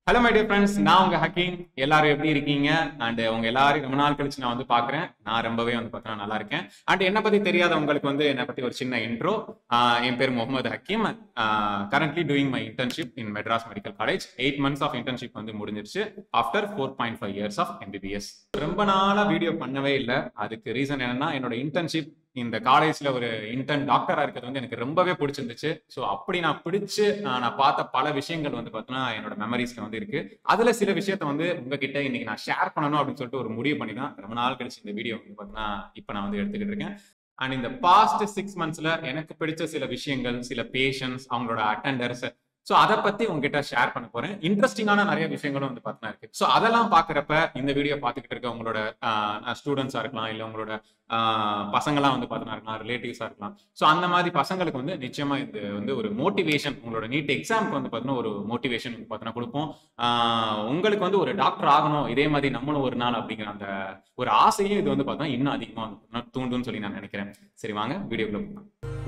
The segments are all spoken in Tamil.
ஹலோ மை டியர் ஃப்ரெண்ட்ஸ், நான் உங்க ஹக்கீம். எல்லாரும் எப்படி இருக்கீங்க? அண்ட் உங்க எல்லாரும் ரொம்ப நாள் கழிச்சு நான் வந்து பாக்குறேன். நான் ரொம்பவே வந்து பார்த்தா நல்லா இருக்கேன். அண்ட் என்னை பத்தி தெரியாத உங்களுக்கு வந்து என்னை பத்தி ஒரு சின்ன இன்ட்ரோ. என் பேர் Mohammed Hakeem. Currently doing my internship in Madras medical college. 8 months of internship வந்து முடிஞ்சிருச்சு ஆஃப்டர் 4.5 years ஆஃப் MBBS. ரொம்ப நாளா வீடியோ பண்ணவே இல்லை. அதுக்கு ரீசன் என்னன்னா, என்னோட இன்டர்ன்ஷிப் இந்த காலேஜ்ல ஒரு இன்டர்ன் டாக்டரா இருக்கிறது வந்து எனக்கு ரொம்பவே பிடிச்சிருந்துச்சு. ஸோ அப்படி நான் பிடிச்சு நான் பார்த்த பல விஷயங்கள் வந்து பார்த்தீங்கன்னா என்னோட மெமரிஸ்ல வந்து இருக்கு. அதுல சில விஷயத்த வந்து உங்ககிட்ட இன்னைக்கு நான் ஷேர் பண்ணணும் அப்படின்னு சொல்லிட்டு ஒரு முடிவு பண்ணி தான் ரொம்ப நாள் கழிச்சு இந்த வீடியோ வந்து பார்த்தீங்கன்னா இப்போ நான் வந்து எடுத்துக்கிட்டு இருக்கேன். அண்ட் இந்த பாஸ்ட் 6 monthsல எனக்கு பிடிச்ச சில விஷயங்கள், சில பேஷன்ஸ், அவங்களோட அட்டெண்டர்ஸ், ஸோ அதை பத்தி உங்ககிட்ட ஷேர் பண்ண போறேன். இன்ட்ரெஸ்டிங்கான நிறைய விஷயங்களும் வந்து பார்த்தீங்கன்னா இருக்கு. ஸோ அதெல்லாம் பாக்குறப்ப இந்த வீடியோ பார்த்துக்கிட்டு இருக்க உங்களோட ஸ்டூடெண்ட்ஸா இருக்கலாம், இல்லை உங்களோட பசங்களாம் வந்து பார்த்தீங்கன்னா இருக்கலாம், ரிலேட்டிவ்ஸா இருக்கலாம். ஸோ அந்த மாதிரி பசங்களுக்கு வந்து நிச்சயமா இது வந்து ஒரு மோட்டிவேஷன், உங்களோட நீட் எக்ஸாமுக்கு வந்து பார்த்தீங்கன்னா ஒரு மோட்டிவேஷன் பார்த்தீங்கன்னா கொடுப்போம். உங்களுக்கு வந்து ஒரு டாக்டர் ஆகணும், இதே மாதிரி நம்மளும் ஒரு நாள் அப்படிங்கிற அந்த ஒரு ஆசையும் இது வந்து பார்த்தீங்கன்னா இன்னும் அதிகமாக வந்து தூண்டுன்னு சொல்லி நான் நினைக்கிறேன். சரி, வாங்க வீடியோக்குள்ள போகலாம்.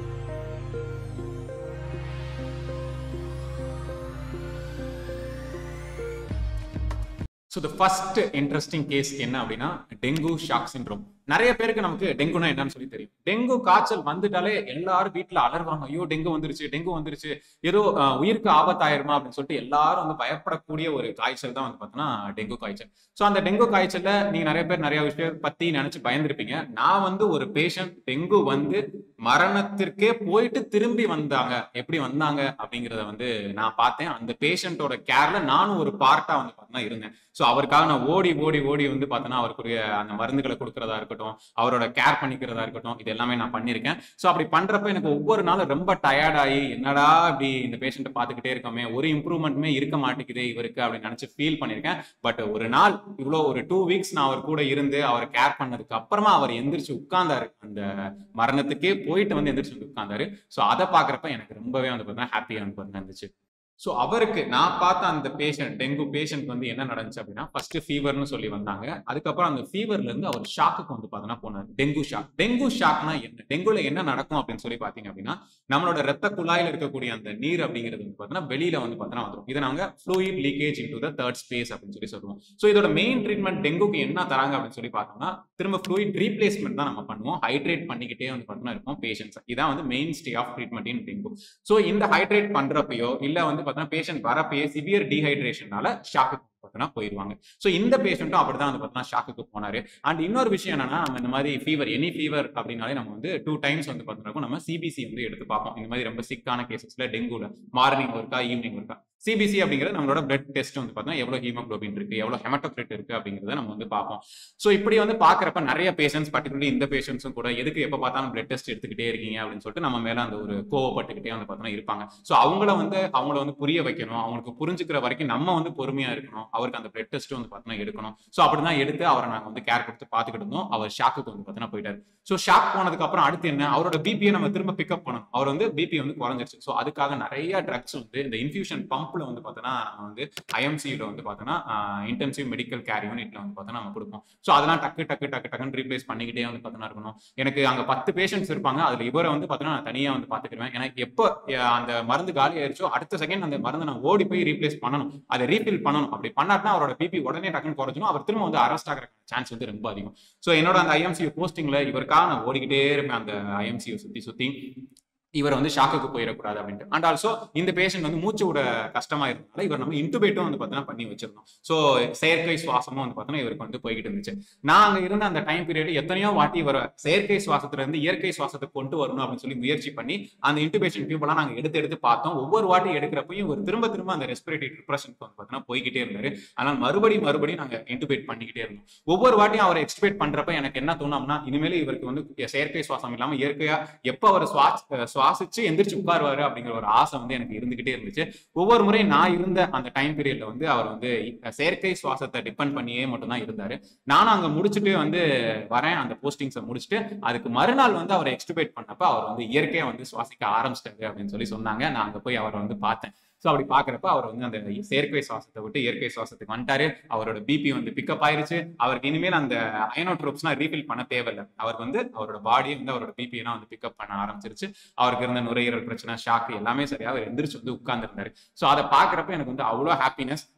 So the first interesting case என்ன அப்படின்னா, டெங்கு ஷாக் சிண்ட்ரோம். நிறைய பேருக்கு நமக்கு டெங்குனா என்னன்னு சொல்லி தெரியும். டெங்கு காய்ச்சல் வந்துட்டாலே எல்லாரும் வீட்டுல அலறுவாங்க, ஐயோ டெங்கு வந்துருச்சு, டெங்கு வந்துருச்சு, ஏதோ உயிருக்கு ஆபத்தாயிருமா அப்படின்னு சொல்லிட்டு எல்லாரும் வந்து பயப்படக்கூடிய ஒரு காய்ச்சல் தான் வந்து பார்த்தோன்னா டெங்கு காய்ச்சல். ஸோ அந்த டெங்கு காய்ச்சல்ல நீங்க நிறைய பேர் நிறைய விஷயம் பத்தி நினைச்சு பயந்துருப்பீங்க. நான் வந்து ஒரு பேஷண்ட் டெங்கு வந்து மரணத்திற்கே போயிட்டு திரும்பி வந்தாங்க, எப்படி வந்தாங்க அப்படிங்கிறத வந்து நான் பார்த்தேன். அந்த பேஷண்டோட கேர்ல நானும் ஒரு பார்ட்டா வந்து பார்த்தீங்கன்னா இருந்தேன். ஸோ அவருக்காக நான் ஓடி ஓடி ஓடி வந்து பார்த்தோன்னா அவருக்குரிய அந்த மருந்துகளை கொடுக்கறதா இருக்கட்டும், அவரோட கேர் பண்ணிக்கிறதா இருக்கட்டும், இது எல்லாமே நான் பண்ணியிருக்கேன். ஸோ அப்படி பண்றப்ப எனக்கு ஒவ்வொரு நாளும் ரொம்ப டயர்ட் ஆகி, என்னடா இப்படி இந்த பேஷண்ட்டை பார்த்துக்கிட்டே இருக்கோமே, ஒரு இம்ப்ரூவ்மெண்ட்டுமே இருக்க மாட்டேங்குது இவருக்கு அப்படின்னு நினைச்சு ஃபீல் பண்ணியிருக்கேன். பட் ஒரு நாள் இவ்வளோ ஒரு 2 weeks நான் அவர் கூட இருந்து அவரை கேர் பண்ணதுக்கு அப்புறமா அவர் எந்திரிச்சு உட்கார்ந்தாரு. அந்த மரணத்துக்கே போயிட்டு வந்து எந்திரிச்சு வந்து உட்கார்ந்தாரு. ஸோ அதை பார்க்குறப்ப எனக்கு ரொம்பவே வந்து பார்த்தீங்கன்னா ஹாப்பியாக வந்து இருந்துச்சு. ஸோ அவருக்கு நான் பார்த்த அந்த பேஷண்ட், டெங்கு பேஷண்ட் வந்து என்ன நடந்துச்சு அப்படின்னா, ஃபர்ஸ்ட் ஃபீவர்னு சொல்லி வந்தாங்க. அதுக்கப்புறம் அந்த ஃபீவர்ல இருந்து அவர் ஷாக்குக்கு வந்து பார்த்தீங்கன்னா போனார். Dengue shock. டெங்கு ஷாக்னா என்ன, டெங்குல என்ன நடக்கும் அப்படின்னு சொல்லி பார்த்தீங்க அப்படின்னா, நம்மளோட ரத்த குழாயில இருக்கக்கூடிய அந்த நீர் அப்படிங்கிறது வந்து பார்த்தீங்கன்னா வெளியில வந்து பார்த்தீங்கன்னா வந்துடும். இதை நாங்க fluid leakage into the third space அப்படின்னு சொல்லி சொல்லுவோம். ஸோ இதோட மெயின் ட்ரீட்மெண்ட் டெங்குக்கு என்ன தராங்க அப்படின்னு சொல்லி பார்த்தோம்னா, திரும்ப ஃப்ளூயிட் ரீப்ளேஸ்மெண்ட் தான் நம்ம பண்ணுவோம். ஹைட்ரேட் பண்ணிக்கிட்டே வந்து பார்த்தீங்கன்னா இருக்கும் பேஷண்ட்ஸ். இதான் வந்து main stay of treatment in dengue. So இந்த ஹைட்ரேட் பண்றப்பயோ இல்ல வந்து பார்த்தீங்கன்னா பேஷண்ட் வரப்பயே சிவியர் டீஹைட்ரேஷனால ஷாக்கு பார்த்தீங்கன்னா போயிருவாங்க. ஸோ இந்த பேஷண்ட்டும் அப்படிதான் வந்து பார்த்தீங்கன்னா ஷாக்குக்கு போனாரு. அண்ட் இன்னொரு விஷயம் என்னன்னா, நம்ம இந்த மாதிரி ஃபீவர், எனி ஃபீவர் அப்படின்னாலே நம்ம வந்து 2 times வந்து பார்த்தீங்கன்னா நம்ம சிபிசி வந்து எடுத்து பார்ப்போம். இந்த மாதிரி ரொம்ப சிக்கான கேசஸ்ல டெங்குல மார்னிங் ஒருக்கா ஈவினிங் ஒருக்கா. சிபிசி அப்படிங்கிறது நம்மளோட பிளட் டெஸ்ட் வந்து பார்த்தீங்கன்னா எவ்வளவு ஹீமோகுளோபின் இருக்கு, எவ்வளவு ஹெமட்டோக்ரிட் இருக்கு அப்படிங்கிறத நம்ம வந்து பார்ப்போம். ஸோ இப்படி வந்து பார்க்குறப்ப நிறைய பேஷண்ட்ஸ், பர்டிகுலர்லி இந்த பேஷண்ட்ஸும் கூட எதுக்கு எப்போ பார்த்தாலும் பிளட் டெஸ்ட் எடுத்துக்கிட்டே இருக்கீங்க அப்படின்னு சொல்லிட்டு நம்ம மேல அந்த ஒரு கோவப்பட்டுக்கிட்டே வந்து பார்த்தீங்கன்னா இருப்பாங்க. ஸோ அவங்கள வந்து புரிய வைக்கணும், அவங்களுக்கு புரிஞ்சுக்கிற வரைக்கும் நம்ம வந்து பொறுமையா இருக்கணும். அவருக்கு அந்த பிளட் டெஸ்ட் வந்து பார்த்தீங்கன்னா எடுக்கணும். ஸோ அப்படிதான் எடுத்து அவரை நாங்கள் வந்து கேர் கொடுத்து பார்த்துக்கிட்டு இருந்தோம். அவர் ஷாக்குக்கு வந்து பார்த்தீங்கன்னா போயிட்டாரு. ஸோ ஷாக் போனதுக்கு அப்புறம் அடுத்து என்ன, அவரோட பிபியை நம்ம திரும்ப பிக்கப் பண்ணணும். அவர் வந்து பிபி வந்து குறைஞ்சிருச்சு. ஸோ அதுக்காக நிறைய ட்ரக்ஸ் வந்து இந்த இன்ஃபியூஷன் பம்ப்ல வந்து பார்த்தோன்னா நம்ம வந்து ஐஎம்சியில வந்து பார்த்தோன்னா இன்டென்சிவ் மெடிக்கல் கேர் யூனிட்ல வந்து பார்த்தோன்னா நம்ம கொடுப்போம். ஸோ அதெல்லாம் டக்குன்னு ரீப்ளேஸ் பண்ணிக்கிட்டே வந்து பார்த்தோன்னா இருக்கணும். எனக்கு அங்க 10 பேஷண்ட்ஸ் இருப்பாங்க. அதுல இவரை வந்து பார்த்தோன்னா நான் தனியா வந்து பார்த்துக்கிடுவேன். ஏன்னா எப்போ அந்த மருந்து காலி ஆயிடுச்சோ அடுத்த செகண்ட் அந்த மருந்து நான் ஓடி போய் ரீப்ளேஸ் பண்ணணும், அதை ரீஃபில் பண்ணணும். அப்படி பண்ணாட்டினா அவரோட பிபி உடனே டக்குன்னு குறைஞ்சிடும். அவர் திரும்ப வந்து அரெஸ்ட் ஆகிற சான்ஸ் வந்து ரொம்ப அதிகம். ஸோ என்னோட அந்த ஐஎம்சியூ போஸ்டிங்ல இவருக்காக நான் ஓடிக்கிட்டே இருப்பேன் அந்த ஐஎம்சியூ சுத்தி இவர் வந்து ஷாக்குக்கு போயிடக்கூடாது அப்படின்ட்டு. அண்ட் ஆல்சோ இந்த பேஷண்ட் வந்து மூச்சு விட கஷ்டமா இருந்தனால இவர் நம்ம இன்டுபேட்டும் வந்து பார்த்தீங்கன்னா பண்ணி வச்சிருந்தோம். ஸோ செயற்கை சுவாசமும் வந்து பார்த்தீங்கன்னா இவருக்கு வந்து போய்கிட்டு இருந்துச்சு. நான் அங்கே இருந்த அந்த டைம் பீரியட் எத்தனையோ வாட்டி வர செயற்கை சுவாசத்துல இருந்து இயற்கை சுவாசத்துக்கு கொண்டு வரணும் அப்படின்னு சொல்லி முயற்சி பண்ணி அந்த இன்டுபேஷன் டியூப்லாம் நாங்கள் எடுத்து பார்த்தோம். ஒவ்வொரு வாட்டி எடுக்கிறப்பையும் ஒரு திரும்ப அந்த ரெஸ்பிரேட்டரி டிப்ரெஷனுக்கு வந்து பார்த்தீங்கன்னா போய்கிட்டே இருந்தாரு. ஆனால் மறுபடியும் நாங்கள் இன்டுபேட் பண்ணிக்கிட்டே இருந்தோம். ஒவ்வொரு வாட்டியும் அவரை எக்ஸ்பேட் பண்றப்ப எனக்கு என்ன தோணும்னா, இனிமேல் இவருக்கு வந்து செயற்கை சுவாசம் இல்லாமல் இயற்கையா எப்போ அவர் சுவாசிச்சு எந்திரிச்சு உட்காருவாரு அப்படிங்கிற ஒரு ஆசை வந்து எனக்கு இருந்துகிட்டே இருந்துச்சு. ஒவ்வொரு முறை நான் இருந்த அந்த டைம் பீரியட்ல வந்து அவர் வந்து செயற்கை சுவாசத்தை டிபெண்ட் பண்ணியே மட்டும் தான் இருந்தாரு. நானும் அங்க முடிச்சுட்டு வந்து வரேன், அந்த போஸ்டிங்ஸை முடிச்சுட்டு அதுக்கு மறுநாள் வந்து அவரை எக்ஸ்டுபேட் பண்ணப்ப அவர் வந்து இயற்கையா வந்து சுவாசிக்க ஆரம்பிச்சிட்டாரு அப்படின்னு சொல்லி சொன்னாங்க. நான் அங்க போய் அவரை வந்து பார்த்தேன். ஸோ அப்படி பார்க்குறப்ப அவர் வந்து அந்த செயற்கை சுவாசத்தை விட்டு இயற்கை சுவாசத்துக்கு வந்துட்டாரு. அவரோட பிபி வந்து பிக்கப் ஆயிருச்சு. அவருக்கு இனிமேல் அந்த அயனோட்ரோப்ஸ்லாம் ரீஃபில் பண்ண தேவையில்லை. அவர் வந்து அவரோட பாடியை வந்து அவரோட பிபியெல்லாம் வந்து பிக்கப் பண்ண ஆரம்பிச்சிருச்சு. அவருக்கு இருந்த நுரையீரல் பிரச்சனை, ஷாக்கு எல்லாமே சரியா அவர் எந்திரிச்சு வந்து உட்கார்ந்துருந்தாரு. ஸோ அதை பார்க்குறப்ப எனக்கு வந்து அவ்வளோ ஹாப்பினஸ்.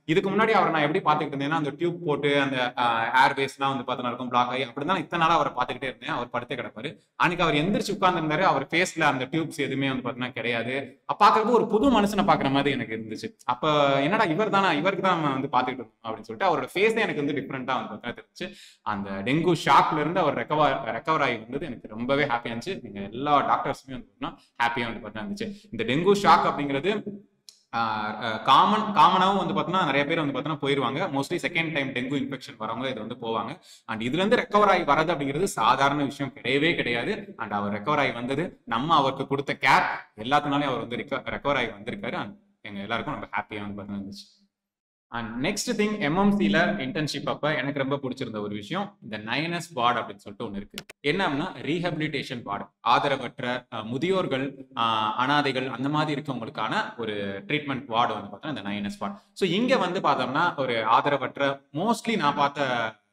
இதுக்கு முன்னாடி அவரை நான் எப்படி பார்த்துக்கிட்டு இருந்தேன்னா அந்த டியூப் போட்டு அந்த ஏர்வேஸ்லாம் வந்து பார்த்தா இருக்கும் பிளாக் ஆகி அப்படிதான் இத்தனை நாளா அவரை பார்த்துக்கிட்டே இருந்தேன். அவர் படுத்தே கிடப்பாரு. அன்னைக்கு அவர் எந்திரிச்சு உட்கார்ந்துருந்தாரு. அவர் ஃபேஸ்ல அந்த டியூப்ஸ் எதுவுமே வந்து பார்த்தீங்கன்னா கிடையாது. பாக்குறப்ப ஒரு புது மனுஷனை பாக்குற மாதிரி எனக்கு இருந்துச்சு. அப்ப என்னடா இவருக்கு தான் நம்ம வந்து பார்த்துக்கிட்டு இருக்கோம் அப்படின்னு சொல்லிட்டு அவரோட ஃபேஸே எனக்கு வந்து டிஃப்ரெண்டா வந்து பார்த்தீங்கன்னா தெரிஞ்சு. அந்த டெங்கு ஷாக்ல இருந்து அவர் ரெக்கவர் ஆகி வந்தது எனக்கு ரொம்பவே ஹாப்பியா இருந்துச்சு. நீங்க எல்லா டாக்டர்ஸுமே வந்து பார்த்தீங்கன்னா ஹாப்பியா வந்து பார்த்தீங்கன்னா இருந்துச்சு. இந்த டெங்கு ஷாக் அப்படிங்கிறது காமனாவும் வந்து பார்த்தீங்கன்னா நிறைய பேர் வந்து பார்த்தீங்கன்னா போயிருவாங்க. Mostly second time dengue infection வரவங்க இது வந்து போவாங்க. அண்ட் இதுல இருந்து ரெக்கவர் ஆகி வரது அப்படிங்கிறது சாதாரண விஷயம் கிடையவே கிடையாது. அண்ட் அவர் ரெக்கவர் ஆகி வந்தது நம்ம அவருக்கு கொடுத்த கேர் எல்லாத்துனாலையும் அவர் வந்து ரெக்கவர் ஆகி வந்திருக்காரு. அண்ட் எங்க எல்லாருக்கும் ரொம்ப ஹாப்பியா வந்து பார்த்தீங்கன்னா இருந்துச்சு. அண்ட் நெக்ஸ்ட் திங், எம்எம்சில இன்டர்ன்ஷிப் அப்ப எனக்கு ரொம்ப பிடிச்சிருந்த ஒரு விஷயம் இந்த 9S வார்டு அப்படின்னு சொல்லிட்டு ஒன்று இருக்கு. என்ன அப்படின்னா ரீஹபிலிட்டேஷன் வார்டு. ஆதரவற்ற முதியோர்கள், அனாதைகள் அந்த மாதிரி இருக்கவங்களுக்கான ஒரு ட்ரீட்மெண்ட் வார்டு வந்து பார்த்தோம்னா இந்த 9S வார்டு. ஸோ இங்க வந்து பார்த்தோம்னா ஒரு ஆதரவற்ற மோஸ்ட்லி நான் பார்த்த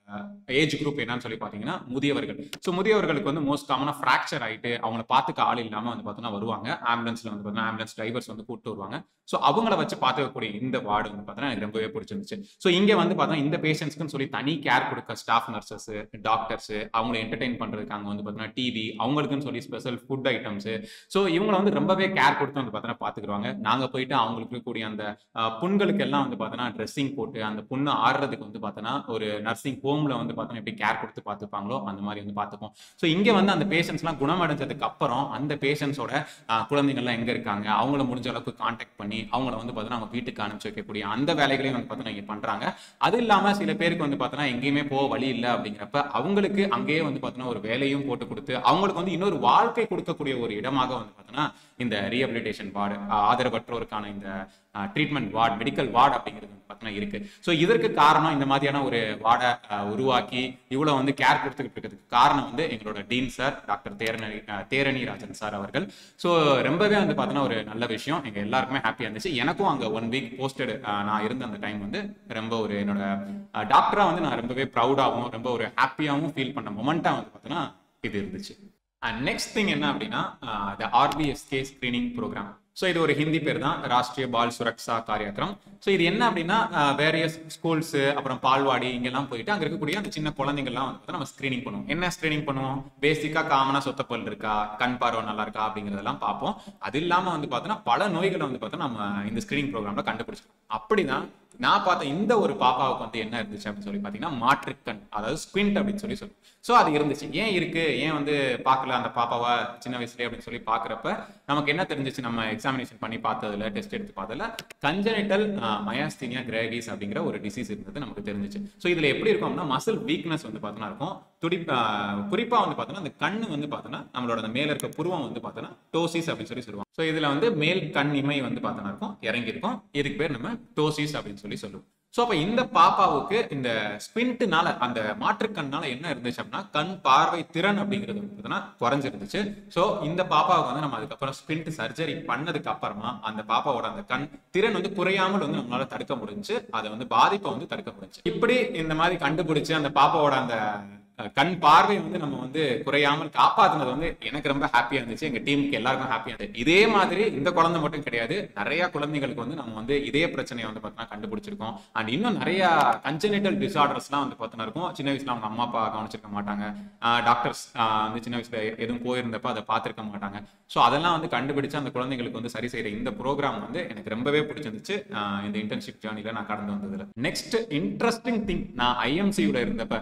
ஏஜ் குரூப் என்னன்னு சொல்லி பாத்தீங்கன்னா முதியவர்கள். ஸோ முதியவர்களுக்கு வந்து மோஸ்ட் காமனா ஃப்ராக்சர் ஆயிட்டு அவங்கள பார்த்துக்க ஆள் இல்லாம வந்து பார்த்தீங்கன்னா வருவாங்க. ஆம்புலன்ஸ்ல வந்து பார்த்தீங்கன்னா ஆம்புலன்ஸ் டிரைவர்ஸ் வந்து கூப்பிட்டு வருவாங்க. ஸோ அவங்கள வச்சு பார்த்துக்கக்கூடிய இந்த வார்டு வந்து பார்த்தீங்கன்னா எனக்கு ரொம்பவே பிடிச்சிருந்துச்சு. ஸோ இங்க வந்து பார்த்தீங்கன்னா இந்த பேஷண்ட்ஸ்க்குன்னு சொல்லி தனி கேர் கொடுக்க ஸ்டாஃப் நர்சஸ், டாக்டர்ஸ், அவங்களை என்டர்டெயின் பண்றதுக்கு அங்கே வந்து பார்த்தீங்கன்னா டிவி, அவங்களுக்குன்னு சொல்லி ஸ்பெஷல் ஃபுட் ஐட்டம்ஸ். ஸோ இவங்களை வந்து ரொம்பவே கேர் கொடுத்து வந்து பார்த்தீங்கன்னா பார்த்துக்குவாங்க. நாங்கள் போயிட்டு அவங்களுக்கு கூடிய அந்த புண்களுக்கு எல்லாம் வந்து பார்த்தீங்கன்னா ட்ரெஸ்ஸிங் போட்டு அந்த புண்ணு ஆடுறதுக்கு வந்து பார்த்தீங்கன்னா ஒரு நர்சிங் ஹோம்ல வந்து பார்த்தோன்னா எப்படி கேர் கொடுத்து பார்த்துப்பாங்களோ அந்த மாதிரி வந்து பார்த்துப்போம். ஸோ இங்கே வந்து அந்த பேஷண்ட்ஸ்லாம் குணமடைஞ்சதுக்கு அப்புறம் அந்த பேஷண்ட்ஸோட குழந்தைங்கள்லாம் எங்கே இருக்காங்க அவங்கள முடிஞ்ச அளவுக்கு கான்டாக்ட் பண்ணி அவங்கள வந்து பார்த்தோன்னா அவங்க வீட்டுக்கு அனுப்பிச்சு வைக்கக்கூடிய அந்த வேலைகளையும் வந்து பார்த்தோன்னா இங்கே பண்ணுறாங்க. அது இல்லாமல் சில பேருக்கு வந்து பார்த்தோன்னா எங்கேயுமே போக வழி இல்லை அப்படிங்கிறப்ப அவங்களுக்கு அங்கேயே வந்து பார்த்தோன்னா ஒரு வேலையும் போட்டு கொடுத்து அவங்களுக்கு வந்து இன்னொரு வாழ்க்கை கொடுக்கக்கூடிய ஒரு இடமாக வந்து பார்த்தோன்னா இந்த ரீஹபிலிட்டேஷன் வார்டு, ஆதரவற்றோருக்கான இந்த ட்ரீட்மெண்ட் வார்டு, மெடிக்கல் வார்டு அப்படிங்கிறது பார்த்தீங்கன்னா இருக்கு. ஸோ இதற்கு காரணம் இந்த மாதிரியான ஒரு வார்டை உருவாக்கி இவ்வளவு வந்து கேர் கொடுத்துக்கிட்டு இருக்கிறதுக்கு காரணம் வந்து எங்களோட dean sir doctor Therani Rajan sir அவர்கள். ஸோ ரொம்பவே வந்து பார்த்தீங்கன்னா ஒரு நல்ல விஷயம். எங்க எல்லாருக்குமே ஹாப்பியா இருந்துச்சு. எனக்கும் அங்கே 1 வீக் போஸ்டட் நான் இருந்த அந்த டைம் வந்து ரொம்ப ஒரு என்னோட டாக்டரா வந்து நான் ரொம்பவே ப்ரௌடாகவும் ரொம்ப ஒரு ஹாப்பியாகவும் ஃபீல் பண்ண மொமெண்டா வந்து பார்த்தீங்கன்னா இது இருந்துச்சு. அண்ட் நெக்ஸ்ட் திங் என்ன அப்படின்னா the RBSK screening programme. So இது ஒரு ஹிந்தி பேர் தான், ராஷ்ட்ரிய பால் சுரக்ஷா காரியக்ரம். ஸோ இது என்ன அப்படின்னா வேரியஸ் ஸ்கூல்ஸ் அப்புறம் பால்வாடி இங்கெல்லாம் போயிட்டு அங்கே இருக்கக்கூடிய அந்த சின்ன குழந்தைங்கள்லாம் வந்து நம்ம ஸ்கிரீனிங் பண்ணுவோம். என்ன ஸ்கிரீனிங் பண்ணுவோம்? பேசிக்காக காமனா சொத்தப்பல் இருக்கா, கண் பார்வை நல்லா இருக்கா அப்படிங்கிறதெல்லாம் பார்ப்போம். அது இல்லாமல் வந்து பார்த்தோன்னா பல நோய்களை வந்து பார்த்தோன்னா நம்ம இந்த ஸ்கிரீனிங் ப்ரோக்ராம்ல கண்டுபிடிச்சிருக்கோம். அப்படிதான் நான் பார்த்த இந்த ஒரு பாப்பாவுக்கு வந்து என்ன இருந்துச்சு அப்படின்னு சொல்லி பார்த்தீங்கன்னா மாற்றுக்கண், அதாவது ஸ்குவிண்ட் அப்படின்னு சொல்லி சொல்லுவோம். ஸோ அது இருந்துச்சு. ஏன் இருக்கு, ஏன் வந்து பார்க்கல அந்த பாப்பாவை சின்ன வயசுலேயே அப்படின்னு சொல்லி பார்க்குறப்ப நமக்கு என்ன தெரிஞ்சிச்சு, நம்ம எக்ஸாமினேஷன் பண்ணி பார்த்ததுல, டெஸ்ட் எடுத்து பார்த்ததுல கன்ஜெனிட்டல் மயாஸ்தீனியா கிரேவிஸ் அப்படிங்கிற ஒரு டிசீஸ் இருந்தது நமக்கு தெரிஞ்சிச்சு. ஸோ இதுல எப்படி இருக்கும் அப்படின்னா மசில் வீக்னஸ் வந்து பார்த்தோன்னா இருக்கும். குறிப்பா வந்து பார்த்தோன்னா அந்த கண்ணு வந்து பார்த்தோன்னா நம்மளோட அந்த மேல இருக்க புருவம் வந்து பார்த்தோன்னா டோசிஸ் அப்படின்னு சொல்லி சொல்லுவாங்க. ஸோ இதுல வந்து மேல் கண் இமை வந்து பார்த்தோன்னா இருக்கும், இறங்கி இருக்கும். இதுக்கு பேர் நம்ம டோசிஸ் அப்படின்னு சொல்லி சொல்லுவோம். ஸோ அப்ப இந்த பாப்பாவுக்கு இந்த ஸ்குவிண்ட்னால, அந்த மாற்றுக்கண்ணால என்ன இருந்துச்சு அப்படின்னா கண் பார்வை திறன் அப்படிங்கிறது பார்த்தோன்னா குறைஞ்சிருந்துச்சு. ஸோ இந்த பாப்பாவுக்கு வந்து நம்ம அதுக்கப்புறம் ஸ்குவிண்ட் சர்ஜரி பண்ணதுக்கு அப்புறமா அந்த பாப்பாவோட அந்த கண் திறன் வந்து குறையாமல் வந்து நம்மளால தடுக்க முடிஞ்சு, அதை வந்து பாதிப்பை வந்து தடுக்க முடிஞ்சு. இப்படி இந்த மாதிரி கண்டுபிடிச்சு அந்த பாப்பாவோட அந்த கண் பார்வை வந்து நம்ம வந்து குறையாமல் காப்பாத்துனது வந்து எனக்கு ரொம்ப ஹாப்பியா இருந்துச்சு. எங்க டீமுக்கு எல்லாருக்கும் ஹாப்பியா இருந்துச்சு. இதே மாதிரி இந்த குழந்தை மட்டும் கிடையாது, நிறைய குழந்தைகளுக்கு வந்து நம்ம வந்து இதே பிரச்சனையை வந்து பார்த்தோன்னா கண்டுபிடிச்சிருக்கோம். அண்ட் இன்னும் நிறைய கன்ஜெனிட்டல் டிசார்டர்ஸ்லாம் வந்து பார்த்தோன்னா இருக்கும். சின்ன வயசுல அவங்க அம்மா அப்பா கவனிச்சிருக்க மாட்டாங்க, டாக்டர்ஸ் வந்து சின்ன வயசுல எதுவும் போயிருந்தப்ப அதை பார்த்துருக்க மாட்டாங்க. ஸோ அதெல்லாம் வந்து கண்டுபிடிச்சு அந்த குழந்தைங்களுக்கு வந்து சரி செய்யற இந்த ப்ரோக்ராம் வந்து எனக்கு ரொம்பவே பிடிச்சிருந்துச்சு இந்த இன்டர்ன்ஷிப் ஜேர்னில நான் கடந்து வந்ததுல. நெக்ஸ்ட் இன்ட்ரெஸ்டிங் திங், நான் IMCUல இருந்தப்ப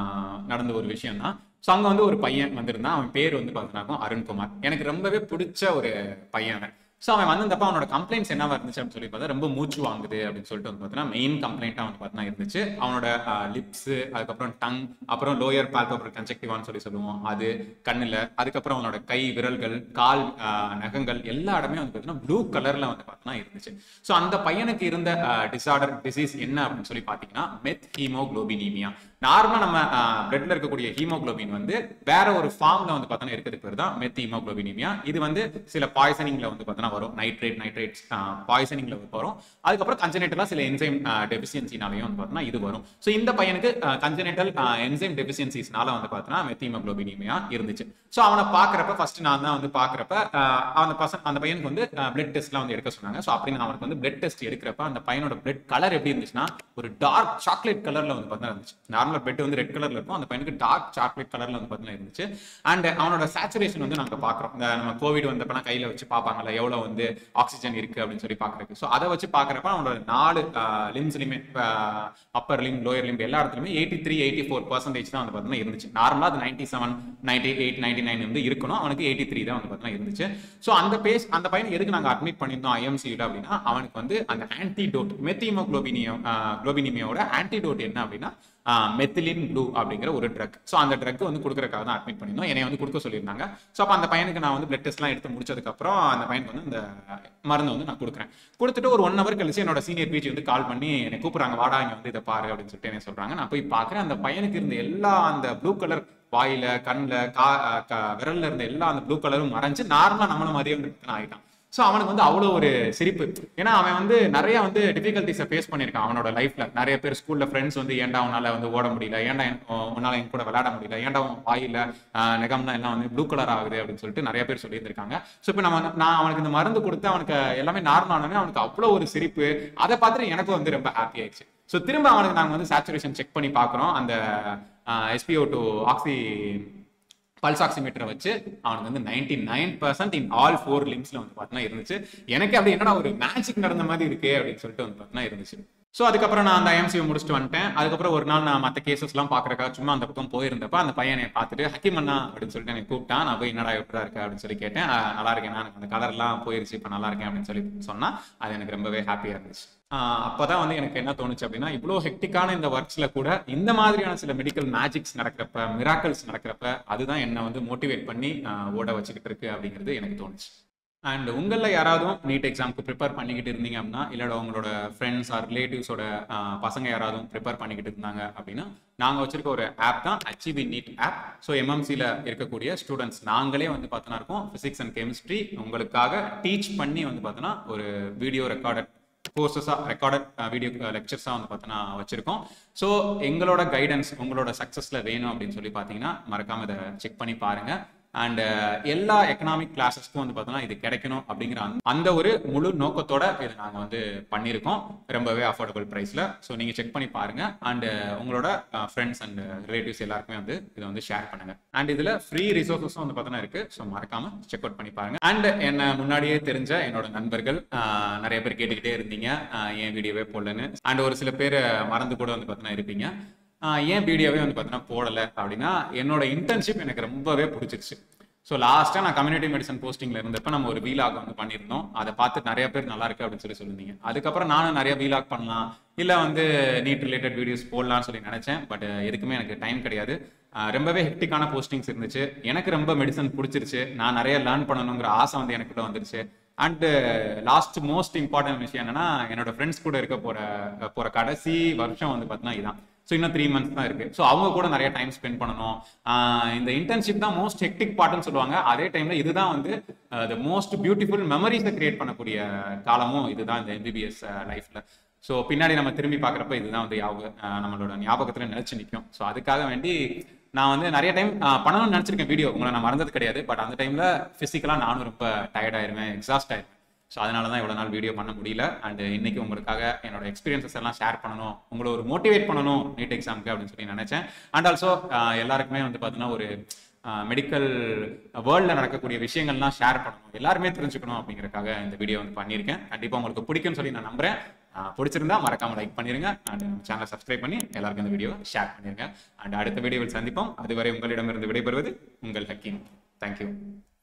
நடந்த ஒரு விஷயம் தான். ஸோ அங்கே வந்து ஒரு பையன் வந்திருந்தான். அவன் பேர் வந்து பார்த்தீங்கன்னா அருண்குமார். எனக்கு ரொம்பவே பிடிச்ச ஒரு பையன். ஸோ அவன் வந்தப்ப அவனோட கம்ப்ளைண்ட்ஸ் என்னவா இருந்துச்சு அப்படின்னு சொல்லி பார்த்தா ரொம்ப மூச்சு வாங்குது அப்படின்னு சொல்லிட்டு வந்து பார்த்தீங்கன்னா மெயின் கம்ப்ளைண்ட்டாக வந்து பார்த்தீங்கன்னா இருந்துச்சு. அவனோட லிப்ஸ், அதுக்கப்புறம் டங், அப்புறம் லோயர் பால்பபிள் கன்ஜெக்டிவான்னு சொல்லி சொல்லுவோம், அது கண்ணில், அதுக்கப்புறம் அவனோட கை விரல்கள், கால் நகங்கள் எல்லா இடமே வந்து பார்த்தீங்கன்னா ப்ளூ கலர்ல வந்து பார்த்தீங்கன்னா இருந்துச்சு. ஸோ அந்த பையனுக்கு இருந்த டிசீஸ் என்ன அப்படின்னு சொல்லி பார்த்தீங்கன்னா மெத் ஹீமோகுளோபினீமியா. நார்மலா நம்ம பிளட்ல இருக்கக்கூடிய ஹீமோகுளோபின் வந்து வேற ஒரு ஃபார்ம்ல வந்து பார்த்தோன்னா இருக்கிறதுக்கு பேர் தான் மெத் ஹீமோகுளோபினீமியா. இது வந்து சில பாய்சனிங்ல வந்து பார்த்தோன்னா பார்த்தோன்னா வரும். நைட்ரேட்ஸ் பாய்சனிங்ல வரும். அதுக்கப்புறம் கன்ஜெனிட்டலாக சில என்சைம் டெஃபிஷியன்சினாலையும் வந்து பார்த்தோன்னா இது வரும். ஸோ இந்த பையனுக்கு கன்ஜெனிட்டல் என்சைம் டெஃபிஷியன்சிஸ்னால வந்து பார்த்தோன்னா மெத்திஹீமோகுளோபினீமியா இருந்துச்சு. ஸோ அவனை பார்க்குறப்ப ஃபர்ஸ்ட் நான் தான் வந்து பார்க்குறப்ப அந்த பையனுக்கு வந்து பிளட் டெஸ்ட்லாம் வந்து எடுக்க சொன்னாங்க. ஸோ அப்படின்னு அவனுக்கு வந்து பிளட் டெஸ்ட் எடுக்கிறப்ப அந்த பையனோட பிளட் கலர் எப்படி இருந்துச்சுன்னா ஒரு டார்க் சாக்லேட் கலர்ல வந்து பார்த்தீங்கன்னா இருந்துச்சு. நார்மலா பிளட் வந்து ரெட் கலர்ல இருக்கும், அந்த பையனுக்கு டார்க் சாக்லேட் கலர்ல வந்து பார்த்தீங்கன்னா இருந்துச்சு. அண்ட் அவனோட சேச்சுரேஷன் வந்து நாங்கள் பார்க்குறோம். இந்த நம்ம கோவிட் வந்தப்பெல்லாம் கையில வச்சு பார்ப்பாங்கல்ல எவ்வளோ வந்து ஆக்சிஜன் இருக்கு அப்படின்னு சொல்லி பார்க்குறதுக்கு. ஸோ அதை வச்சு பார்க்குறப்ப அவனோட 4 லிம்ஸ்லையுமே அப்பர் லிம் லோயர் லிம் எல்லா இடத்துலையுமே 83-84% தான் வந்து பார்த்தீங்கன்னா இருந்துச்சு. நார்மலாக அது 97, 98, 99 வந்து இருக்கணும், அவனுக்கு 83 தான் வந்து பார்த்தீங்கன்னா இருந்துச்சு. ஸோ அந்த பையன் எதுக்கு நாங்கள் அட்மிட் பண்ணியிருந்தோம் ஐஎம்சியில் அப்படின்னா அவனுக்கு வந்து அந்த ஆன்டிடோட் மெத்திஹீமோகுளோபினிமியாவோட ஆன்டிடோட் என்ன அப்படின்னா மெத்திலின் ப்ளூ அப்படிங்கிற ஒரு ட்ரக். ஸோ அந்த ட்ரக் வந்து கொடுக்கறதுக்காக தான் அட்மிட் பண்ணியிருந்தோம். என்னை வந்து கொடுக்க சொல்லியிருந்தாங்க. ஸோ அப்போ அந்த பையனுக்கு நான் வந்து பிளட் டெஸ்ட்லாம் எடுத்து முடிச்சதுக்கப்புறம் அந்த பையனுக்கு வந்து அந்த மருந்து வந்து நான் கொடுக்குறேன். கொடுத்துட்டு ஒரு 1 hour கழிச்சு என்னோட சீனியர் பிஜி வந்து கால் பண்ணி என்னை கூப்பிட்றாங்க, வாடா இங்கே வந்து இதை பாரு அப்படின்னு சொல்லிட்டு என்ன சொல்றாங்க. நான் போய் பார்க்குறேன். அந்த பையனுக்கு இருந்த எல்லா அந்த ப்ளூ கலர் வாயில கண்ணில் விரல்ல இருந்த எல்லா அந்த ப்ளூ கலரும் மறைஞ்சு நார்மலா நம்மள மாதிரியே வந்து ஆகிட்டான். ஸோ அவனுக்கு வந்து அவ்வளோ ஒரு சிரிப்பு. ஏன்னா அவன் வந்து நிறைய வந்து டிஃபிகல்ட்டிஸை ஃபேஸ் பண்ணியிருக்கான் அவனோட லைஃப்ல. நிறைய பேர் ஸ்கூல்ல ஃப்ரெண்ட்ஸ் வந்து ஏன்டா உன்னால வந்து ஓட முடியல, ஏன்டா உன்னால என் கூட விளையாட முடியல, ஏன்டா வாயில நெகம்லாம் எல்லாம் வந்து ப்ளூ கலர் ஆகுது அப்படின்னு சொல்லிட்டு நிறைய பேர் சொல்லியிருந்திருக்காங்க. ஸோ இப்போ நான் அவனுக்கு இந்த மருந்து கொடுத்து அவனுக்கு எல்லாமே நார்மல் ஆனோடனே அவனுக்கு அவ்வளோ ஒரு சிரிப்பு. அதை பார்த்துட்டு எனக்கும் வந்து ரொம்ப ஹாப்பி ஆயிடுச்சு. ஸோ திரும்ப அவனுக்கு நாங்கள் வந்து சேச்சுரேஷன் செக் பண்ணி பார்க்குறோம். அந்த SpO2 பல்ஸ் ஆக்சிமீட்டரை வச்சு அவனுக்கு வந்து 99% இன் ஆல் 4 லிம்ஸ்ல வந்து பார்த்தீங்கன்னா இருந்துச்சு. எனக்கு அப்படி என்னடா ஒரு மேஜிக் நடந்த மாதிரி இருக்கு அப்படின்னு சொல்லிட்டு வந்து பார்த்தீங்கன்னா இருந்துச்சு. ஸோ அதுக்கப்புறம் நான் அந்த ஐஎம்சியை முடிச்சுட்டு வந்துட்டேன். அதுக்கப்புறம் ஒரு நாள் நான் மற்ற கேசஸ்லாம் பார்க்குறக்கா சும்மா அந்த பக்கம் போயிருந்தப்ப அந்த பையனை பார்த்துட்டு ஹக்கீம் அண்ணா அப்படின்னு சொல்லிட்டு எனக்கு கூப்பிட்டான். நான் போய் என்னடா எப்படா இருக்கு அப்படின்னு சொல்லி கேட்டேன். நல்லா இருக்கேன், எனக்கு அந்த கலர்லாம் போயிருச்சு, இப்போ நல்லா இருக்கேன் அப்படின்னு சொல்லி சொன்னா அது எனக்கு ரொம்பவே ஹாப்பியாக இருந்துச்சு. அப்பதான் வந்து எனக்கு என்ன தோணுச்சு அப்படின்னா இவ்வளோ ஹெக்டிக்கான இந்த ஒர்க்ஸ்ல கூட இந்த மாதிரியான சில மெடிக்கல் மேஜிக்ஸ் நடக்கிறப்ப, மிராக்கல்ஸ் நடக்கிறப்ப அதுதான் என்ன வந்து மோட்டிவேட் பண்ணி ஓட வச்சுக்கிட்டு இருக்கு அப்படிங்கிறது எனக்கு தோணுச்சு. அண்ட் உங்களில் யாராவது நீட் எக்ஸாமுக்கு ப்ரிப்பேர் பண்ணிக்கிட்டு இருந்தீங்க அப்படின்னா, இல்லை உங்களோட ஃப்ரெண்ட்ஸ் ஆர் ரிலேட்டிவ்ஸோட பசங்க யாராவது ப்ரிப்பேர் பண்ணிக்கிட்டு இருந்தாங்க அப்படின்னா நாங்கள் வச்சிருக்க ஒரு ஆப் தான் அச்சீவ் நீட் ஆப். ஸோ MMCயில் இருக்கக்கூடிய ஸ்டூடெண்ட்ஸ் நாங்களே வந்து பார்த்தோன்னா இருக்கோம் ஃபிசிக்ஸ் அண்ட் கெமிஸ்ட்ரி உங்களுக்காக டீச் பண்ணி வந்து பார்த்தோன்னா ஒரு வீடியோ ரெக்கார்டட் வீடியோ லெக்சர்ஸாக வந்து பார்த்தோன்னா வச்சிருக்கோம். ஸோ எங்களோட கைடன்ஸ் உங்களோட சக்ஸஸில் வேணும் அப்படின்னு சொல்லி பார்த்தீங்கன்னா மறக்காம இதை செக் பண்ணி பாருங்க. அண்ட் எல்லா எக்கனாமிக் கிளாஸஸ்க்கும் வந்து பார்த்தோன்னா இது கிடைக்கணும் அப்படிங்கிற அந்த ஒரு முழு நோக்கத்தோட இதை நாங்கள் வந்து பண்ணியிருக்கோம் ரொம்பவே அஃபோர்டபுள் ப்ரைஸில். ஸோ நீங்கள் செக் பண்ணி பாருங்க. அண்ட் உங்களோட ஃப்ரெண்ட்ஸ் அண்ட் ரிலேட்டிவ்ஸ் எல்லாருக்குமே வந்து இதை வந்து ஷேர் பண்ணுங்க. அண்ட் இதில் ஃப்ரீ ரிசோர்ஸஸும் வந்து பார்த்தோன்னா இருக்கு. ஸோ மறக்காம செக் அவுட் பண்ணி பாருங்க. அண்ட் என்ன முன்னாடியே தெரிஞ்ச என்னோட நண்பர்கள் நிறைய பேர் கேட்டுக்கிட்டே இருந்தீங்க ஏன் வீடியோவே போடலன்னு. அண்ட் ஒரு சில பேர் மறந்து கூட வந்து பார்த்தோன்னா இருப்பீங்க ஏன் வீடியோவே வந்து பார்த்தீங்கன்னா போடலை அப்படின்னா என்னோட இன்டர்ன்ஷிப் எனக்கு ரொம்பவே பிடிச்சிருச்சு. ஸோ லாஸ்ட்டாக நான் கம்யூனிட்டி மெடிசன் போஸ்டிங்கில் இருந்தப்போ நம்ம ஒரு வீலாக் வந்து பண்ணியிருந்தோம். அதை பார்த்து நிறைய பேர் நல்லா இருக்கு அப்படின்னு சொல்லி சொல்லியிருந்தீங்க. அதுக்கப்புறம் நானும் நிறைய வீலாக் பண்ணலாம், இல்லை வந்து நீட் ரிலேட்டட் வீடியோஸ் போடலாம்னு சொல்லி நினச்சேன். பட் எதுக்குமே எனக்கு டைம் கிடையாது. ரொம்பவே ஹெக்டிக்கான போஸ்டிங்ஸ் இருந்துச்சு. எனக்கு ரொம்ப மெடிசன் பிடிச்சிருச்சு. நான் நிறைய லேர்ன் பண்ணணுங்கிற ஆசை வந்து எனக்குள்ள வந்துருச்சு. அண்ட் லாஸ்ட் மோஸ்ட் இம்பார்ட்டன்ட் விஷயம் என்னன்னா என்னோட ஃப்ரெண்ட்ஸ் கூட இருக்க போற கடைசி வருஷம் வந்து பார்த்தீங்கன்னா இதான். ஸோ இன்னும் 3 months தான் இருக்கு. ஸோ அவங்க கூட நிறைய டைம் ஸ்பெண்ட் பண்ணணும். இந்த இன்டர்ன்ஷிப் தான் மோஸ்ட் ஹெக்டிக் பார்ட்னு சொல்லுவாங்க. அதே டைம்ல இதுதான் வந்து த மோஸ்ட் பியூட்டிஃபுல் மெமரிஸை கிரியேட் பண்ணக்கூடிய காலமும் இதுதான் இந்த MBBS லைஃப்ல. ஸோ பின்னாடி நம்ம திரும்பி பார்க்குறப்ப இதுதான் வந்து நம்மளோட ஞாபகத்தில் நினைச்சு நிற்கும். ஸோ அதுக்காக வேண்டி நான் வந்து நிறைய டைம் பண்ணணும்னு நினச்சிருக்கேன் வீடியோ, உங்களை நான் மறந்தது கிடையாது. பட் அந்த டைம்ல ஃபிசிக்கலாக நானும் ரொம்ப டயர்ட் ஆயிருவேன், எக்ஸாஸ்ட் ஆயிருவேன். ஸோ அதனால தான் இவ்வளோ நாள் வீடியோ பண்ண முடியல. அண்ட் இன்னைக்கு உங்களுக்காக என்னோட எக்ஸ்பீரியன்சஸ் எல்லாம் ஷேர் பண்ணணும், உங்களை ஒரு மோட்டிவேட் பண்ணணும் நீட் எக்ஸாமுக்கு அப்படின்னு சொல்லி நினைச்சேன். அண்ட் ஆல்சோ எல்லாருக்குமே வந்து பார்த்தீங்கன்னா ஒரு மெடிக்கல் வேர்ல்டில் நடக்கக்கூடிய விஷயங்கள்லாம் ஷேர் பண்ணணும், எல்லாருமே தெரிஞ்சுக்கணும் அப்படிங்கிறதுக்காக இந்த வீடியோ வந்து பண்ணியிருக்கேன். கண்டிப்பாக உங்களுக்கு பிடிக்கும்னு சொல்லி நான் நம்புறேன். பிடிச்சிருந்தா மறக்காம லைக் பண்ணிருங்க. அண்ட் சேனலை சப்ஸ்கிரைப் பண்ணி எல்லாருக்கும் இந்த வீடியோ ஷேர் பண்ணிருங்க. அண்ட் அடுத்த வீடியோவில் சந்திப்போம். அதுவரை உங்களிடமிருந்து விடைபெறுவது உங்கள் ஹக்கீம். தேங்க்யூ.